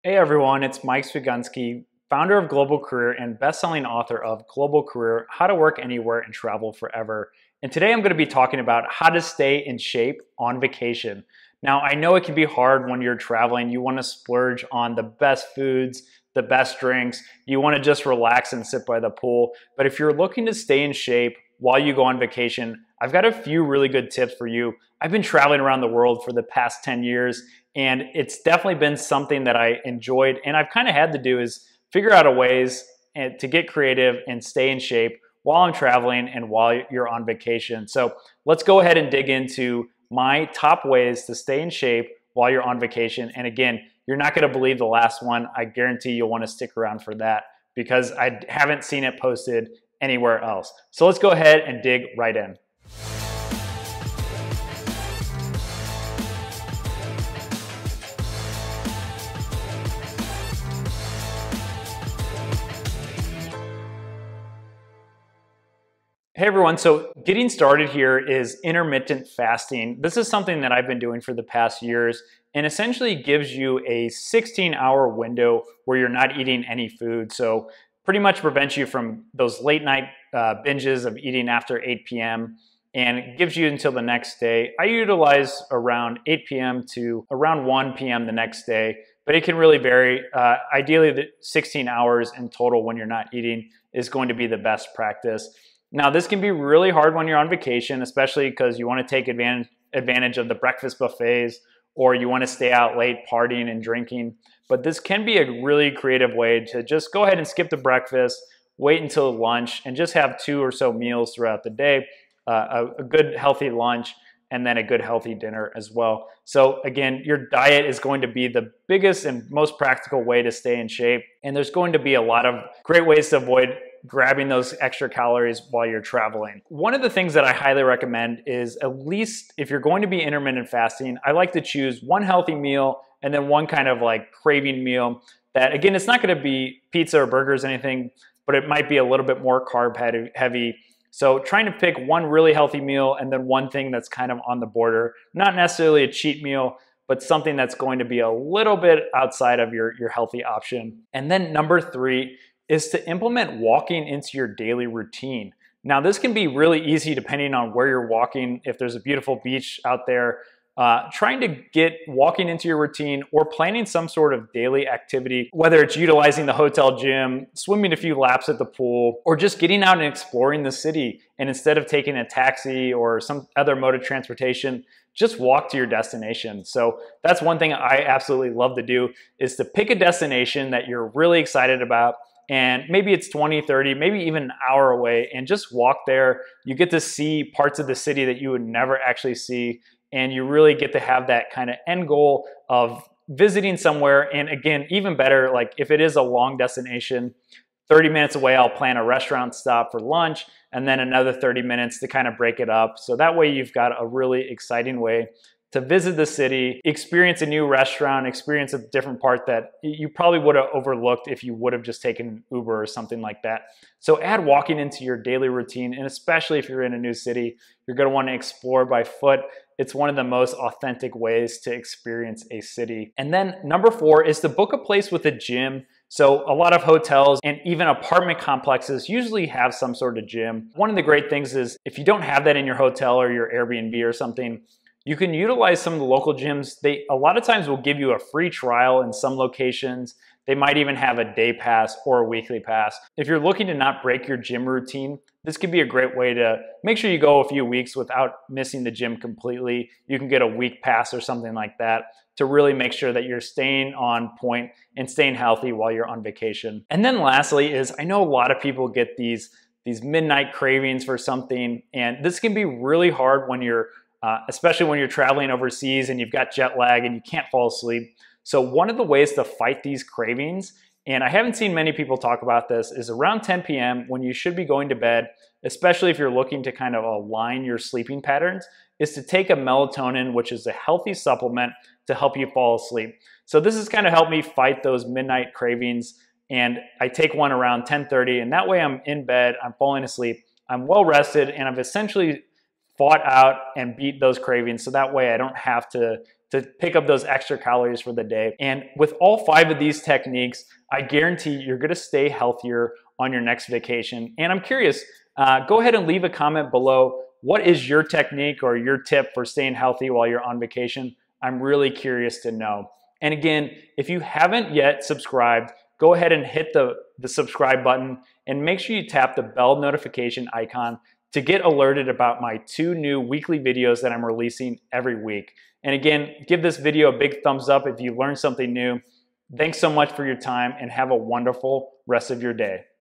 Hey everyone, it's Mike Swigunski, founder of Global Career and best-selling author of Global Career, How to Work Anywhere and Travel Forever. And today I'm going to be talking about how to stay in shape on vacation. Now, I know it can be hard when you're traveling. You want to splurge on the best foods, the best drinks. You want to just relax and sit by the pool. But if you're looking to stay in shape while you go on vacation, I've got a few really good tips for you. I've been traveling around the world for the past 10 years, and it's definitely been something that I enjoyed, and I've kind of had to do is figure out a ways to get creative and stay in shape while I'm traveling and while you're on vacation. So let's go ahead and dig into my top ways to stay in shape while you're on vacation. And again, you're not going to believe the last one. I guarantee you'll want to stick around for that because I haven't seen it posted anywhere else. So let's go ahead and dig right in. Hey everyone, so getting started here is intermittent fasting. This is something that I've been doing for the past years and essentially gives you a 16-hour window where you're not eating any food. So pretty much prevents you from those late night binges of eating after 8 p.m. and gives you until the next day. I utilize around 8 p.m. to around 1 p.m. the next day, but it can really vary. Ideally, the 16 hours in total when you're not eating is going to be the best practice. Now, this can be really hard when you're on vacation, especially because you want to take advantage of the breakfast buffets or you want to stay out late partying and drinking. But this can be a really creative way to just go ahead and skip the breakfast, wait until lunch, and just have 2 or so meals throughout the day, a good healthy lunch, and then a good healthy dinner as well. So again, your diet is going to be the biggest and most practical way to stay in shape. And there's going to be a lot of great ways to avoid grabbing those extra calories while you're traveling. One of the things that I highly recommend is, at least if you're going to be intermittent fasting, I like to choose one healthy meal and then one kind of like craving meal that, again, it's not going to be pizza or burgers or anything, but it might be a little bit more carb heavy. So trying to pick one really healthy meal and then one thing that's kind of on the border, not necessarily a cheat meal, but something that's going to be a little bit outside of your healthy option. And then number 3 is to implement walking into your daily routine. Now, this can be really easy depending on where you're walking. If there's a beautiful beach out there, trying to get walking into your routine or planning some sort of daily activity, whether it's utilizing the hotel gym, swimming a few laps at the pool, or just getting out and exploring the city. And instead of taking a taxi or some other mode of transportation, just walk to your destination. So that's one thing I absolutely love to do, is to pick a destination that you're really excited about. And maybe it's 20, 30, maybe even an hour away, and just walk there. You get to see parts of the city that you would never actually see. And you really get to have that kind of end goal of visiting somewhere. And again, even better, like if it is a long destination, 30 minutes away, I'll plan a restaurant stop for lunch and then another 30 minutes to kind of break it up. So that way you've got a really exciting way to visit the city, experience a new restaurant, experience a different part that you probably would have overlooked if you would have just taken Uber or something like that. So add walking into your daily routine, and especially if you're in a new city, you're going to want to explore by foot. It's one of the most authentic ways to experience a city. And then number 4 is to book a place with a gym. So a lot of hotels and even apartment complexes usually have some sort of gym. One of the great things is if you don't have that in your hotel or your Airbnb or something, you can utilize some of the local gyms. They a lot of times will give you a free trial in some locations. They might even have a day pass or a weekly pass. If you're looking to not break your gym routine, this could be a great way to make sure you go a few weeks without missing the gym completely. You can get a week pass or something like that to really make sure that you're staying on point and staying healthy while you're on vacation. And then lastly is, I know a lot of people get these midnight cravings for something, and this can be really hard when you're especially when you're traveling overseas and you've got jet lag and you can't fall asleep. So one of the ways to fight these cravings, and I haven't seen many people talk about this, is around 10 p.m. when you should be going to bed, especially if you're looking to kind of align your sleeping patterns, is to take a melatonin, which is a healthy supplement to help you fall asleep. So this has kind of helped me fight those midnight cravings, and I take one around 10:30, and that way I'm in bed, I'm falling asleep, I'm well rested, and I've essentially fought out and beat those cravings, so that way I don't have to pick up those extra calories for the day. And with all 5 of these techniques, I guarantee you're gonna stay healthier on your next vacation. And I'm curious, go ahead and leave a comment below. What is your technique or your tip for staying healthy while you're on vacation? I'm really curious to know. And again, if you haven't yet subscribed, go ahead and hit the subscribe button and make sure you tap the bell notification icon to get alerted about my 2 new weekly videos that I'm releasing every week. And again, give this video a big thumbs up if you learned something new. Thanks so much for your time and have a wonderful rest of your day.